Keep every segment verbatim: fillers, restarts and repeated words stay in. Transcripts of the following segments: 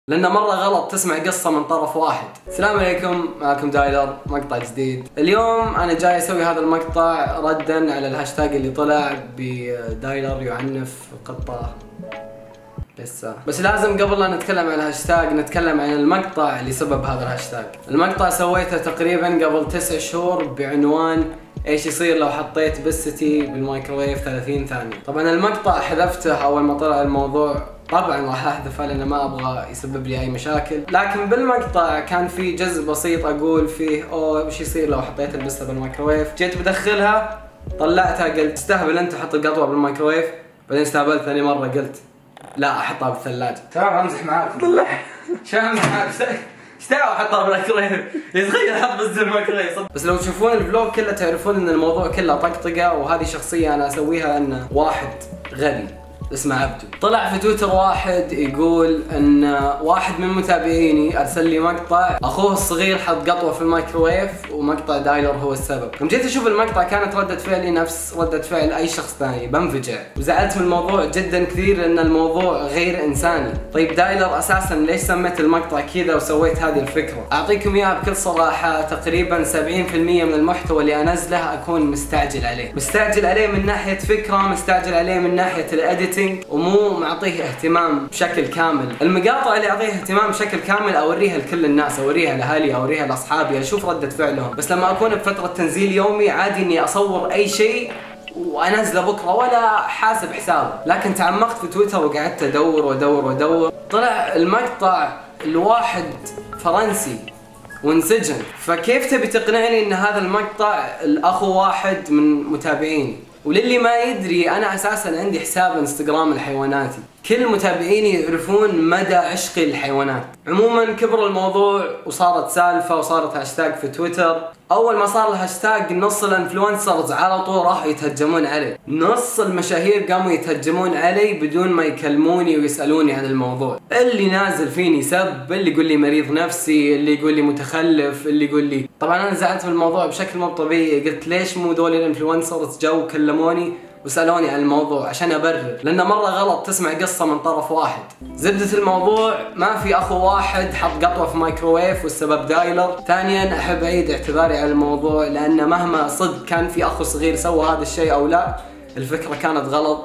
لأنه مرة غلط تسمع قصة من طرف واحد. السلام عليكم، معكم دايلر، مقطع جديد. اليوم أنا جاي أسوي هذا المقطع ردا على الهاشتاج اللي طلع بدايلر يعنف قطة لسه. بس لازم قبل لا نتكلم عن الهاشتاج نتكلم عن المقطع اللي سبب هذا الهاشتاج. المقطع سويته تقريبا قبل تسع شهور بعنوان ايش يصير لو حطيت بستي بالمايكروويف ثلاثين ثانية. طبعا المقطع حذفته اول ما طلع الموضوع، طبعا راح احذفه لان ما ابغى يسبب لي اي مشاكل، لكن بالمقطع كان في جزء بسيط اقول فيه اوه ايش يصير لو حطيت البسته بالمايكروويف. جيت بدخلها طلعتها قلت استهبل انت حط القطوه بالمايكروويف، بعدين استهبلت ثاني مره قلت لا احطها بالثلاجه. تمام امزح معاك طلع شو امزح معاك ايش دعوه احطها بالمايكروويف؟ يتغير حط بس المايكروويف. بس لو تشوفون الفلوج كله تعرفون ان الموضوع كله طقطقه، وهذه شخصيه انا اسويها ان واحد غبي اسمه عبدو طلع في تويتر واحد يقول ان واحد من متابعيني ارسل لي مقطع اخوه الصغير حط قطوه في المايكروويف ومقطع دايلر هو السبب. يوم جيت اشوف المقطع كانت ردة فعلي نفس ردة فعل اي شخص ثاني، بنفجع وزعلت من الموضوع جدا كثير لان الموضوع غير انساني. طيب دايلر اساسا ليش سميت المقطع كذا وسويت هذه الفكره؟ اعطيكم اياها بكل صراحه، تقريبا سبعين بالمئة من المحتوى اللي انزله اكون مستعجل عليه، مستعجل عليه من ناحيه فكره، مستعجل عليه من ناحيه الاديتنج، ومو معطيه اهتمام بشكل كامل. المقاطع اللي اعطيها اهتمام بشكل كامل اوريها لكل الناس، اوريها لاهلي، اوريها لاصحابي، اشوف ردة فعلهم. بس لما اكون بفترة تنزيل يومي عادي اني اصور اي شيء وانزله بكره ولا حاسب حسابه. لكن تعمقت في تويتر وقعدت ادور وادور وادور، طلع المقطع لواحد فرنسي وانسجن. فكيف تبي تقنعني ان هذا المقطع الاخو واحد من متابعيني؟ وللي ما يدري انا اساسا عندي حساب انستغرام الحيواناتي، كل متابعيني يعرفون مدى عشقي للحيوانات. عموما كبر الموضوع وصارت سالفه وصارت هاشتاج في تويتر. اول ما صار الهاشتاج نص الانفلونسرز على طول راحوا يتهجمون علي، نص المشاهير قاموا يتهجمون علي بدون ما يكلموني ويسالوني عن الموضوع. اللي نازل فيني سب، اللي يقول لي مريض نفسي، اللي يقول لي متخلف، اللي يقول لي. طبعا انا زعلت من الموضوع بشكل مو طبيعي، قلت ليش مو دول الانفلونسرز جو كلموني وسألوني عن الموضوع عشان أبرر، لأنه مرة غلط تسمع قصة من طرف واحد. زبدة الموضوع ما في أخو واحد حط قطوة في مايكروويف والسبب دايلر. ثانيا أحب أعيد اعتذاري على الموضوع، لأن مهما صدق كان في أخو صغير سوى هذا الشيء أو لا، الفكرة كانت غلط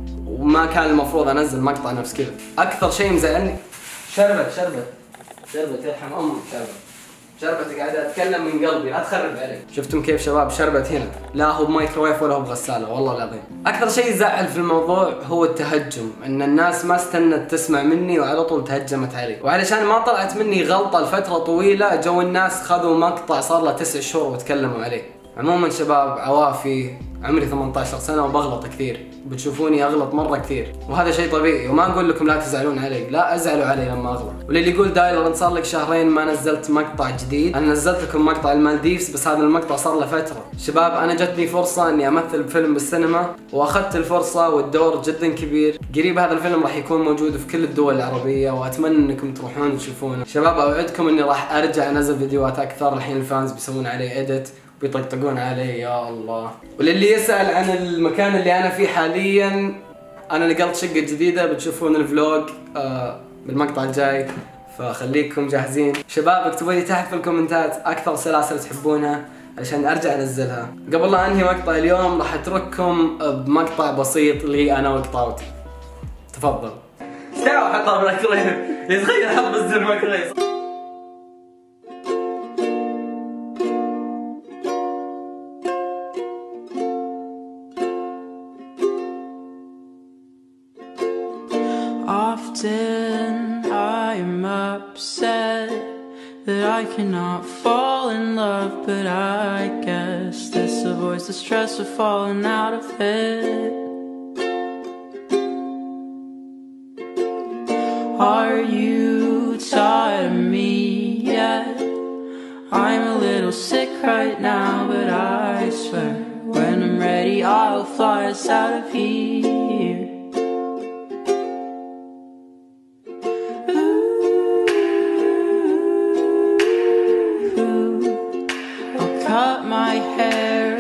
وما كان المفروض أنزل مقطع نفس كذا. أكثر شيء مزعلني شربت شربت شربت يرحم أمك شربت شربت قاعد اتكلم من قلبي، لا تخرب عليك. شفتم كيف شباب شربت هنا؟ لا هو بمايكروويف ولا هو بغساله، والله العظيم. اكثر شيء يزعل في الموضوع هو التهجم، ان الناس ما استنت تسمع مني وعلى طول تهجمت علي، وعلشان ما طلعت مني غلطه لفتره طويله جو الناس خذوا مقطع صار له تسع شهور وتكلموا عليه. عموما شباب عوافي، عمري ثمانية عشر سنه وبغلط كثير، بتشوفوني اغلط مره كثير وهذا شيء طبيعي، وما اقول لكم لا تزعلون علي، لا ازعلوا علي لما اغلط. واللي يقول دايلر انت صار لك شهرين ما نزلت مقطع جديد، انا نزلت لكم مقطع المالديفز بس هذا المقطع صار له فتره. شباب انا جتني فرصه اني امثل بفيلم بالسينما واخذت الفرصه والدور جدا كبير، قريب هذا الفيلم راح يكون موجود في كل الدول العربيه واتمنى انكم تروحون تشوفونه. شباب اوعدكم اني راح ارجع انزل فيديوهات اكثر، الحين الفانز بيسوون عليه اديت بيطقطقون علي يا الله. وللي يسأل عن المكان اللي أنا فيه حاليا، أنا نقلت شقة جديدة، بتشوفون الفلوج آه بالمقطع الجاي، فخليكم جاهزين. شباب اكتبوا لي تحت في الكومنتات أكثر سلاسل تحبونها عشان أرجع أنزلها. قبل لا أنهي مقطع اليوم راح أترككم بمقطع بسيط لي أنا وقطاوتي. تفضل. ايش دعوة أحطها بالمايكرويف؟ يتغير حط بس المايكرويف. Often I'm upset that I cannot fall in love, but I guess this avoids the stress of falling out of it. Are you tired of me yet? I'm a little sick right now, but I swear when I'm ready I'll fly us out of here. Cut my hair.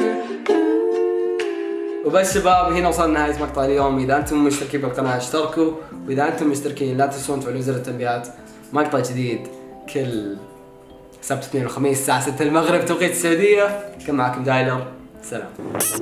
وبس شباب هنا وصلنا نهاية مقطع اليوم. إذا أنتم مشتركين بالقناة اشتركوا، وإذا أنتم مشتركين لا تنسون تفعلون زر التنبيهات مقطع جديد كل سبت اثنين وخميس الساعة ستة المغرب توقيت السعودية. كان معكم دايلر، سلام.